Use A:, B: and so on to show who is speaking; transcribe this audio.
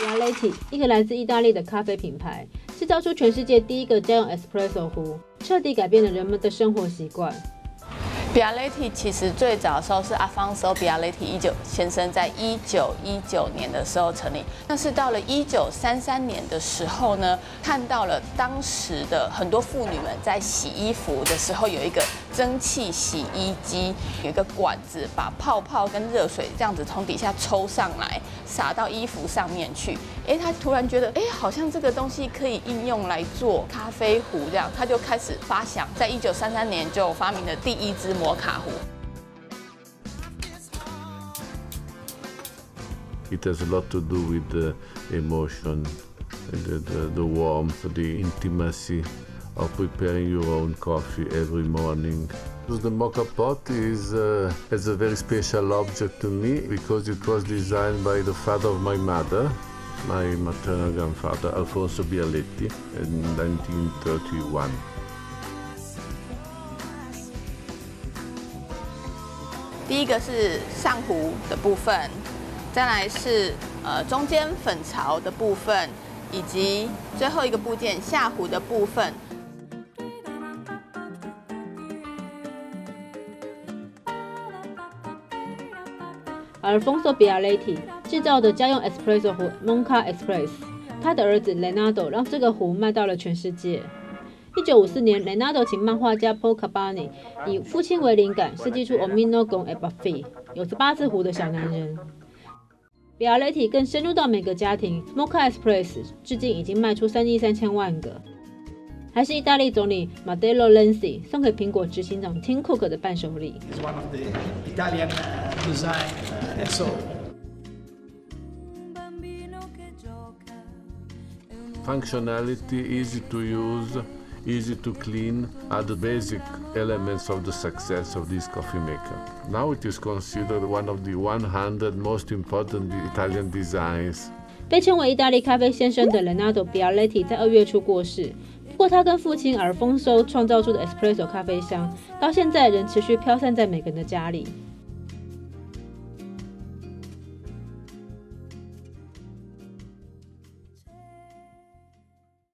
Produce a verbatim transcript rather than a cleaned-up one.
A: Bialetti， 一个来自意大利的咖啡品牌，制造出全世界第一个家用 espresso 壶，彻底改变了人们的生活习惯。
B: Bialetti 其实最早的时候是 Afonso Bialetti 一九先生在一九一九年的时候成立，但是到了一九三三年的时候呢，看到了当时的很多妇女们在洗衣服的时候有一个蒸汽洗衣机，有一个管子把泡泡跟热水这样子从底下抽上来，洒到衣服上面去。哎，他突然觉得，哎，好像这个东西可以应用来做咖啡壶，这样他就开始发想，在一九三三年就发明了第一支摩卡壶。
C: It has a lot to do with the emotion, the, the, the warmth, the intimacy of preparing your own coffee every morning. The mocha pot is, uh, is a very special object to me because it was designed by the father of my mother, my maternal grandfather, Alfonso Bialetti, in nineteen thirty-one.
B: 第一个是上壶的部分，再来是呃中间粉槽的部分，以及最后一个部件下壶的部分。
A: Alfonso Bialetti 制造的家用 espresso 壶 Moka Express， 他的儿子 Leonardo 让这个壶卖到了全世界。一九五四年 ，Leonardo 请漫画家 Paul Cabbani 以父亲为灵感，设计出 Omino con e Buffet， 有着八字胡的小男人。Bialetti 更深入到每个家庭 ，Moka Express 至今已经卖出三亿三千万个，还是意大利总理 Matteo Renzi 送给苹果执行长 Tim Cook 的伴手礼。
D: It's one of the Italian design S O.
C: Functionality, easy to use, easy to clean are the basic elements of the success of this coffee maker. Now it is considered one of the one hundred most important Italian designs.
A: 被称为意大利咖啡先生的 Leonardo Bialetti 在二月初过世。不过他跟父亲 Alfonso 创造出的 espresso 咖啡香，到现在仍持续飘散在每个人的家里。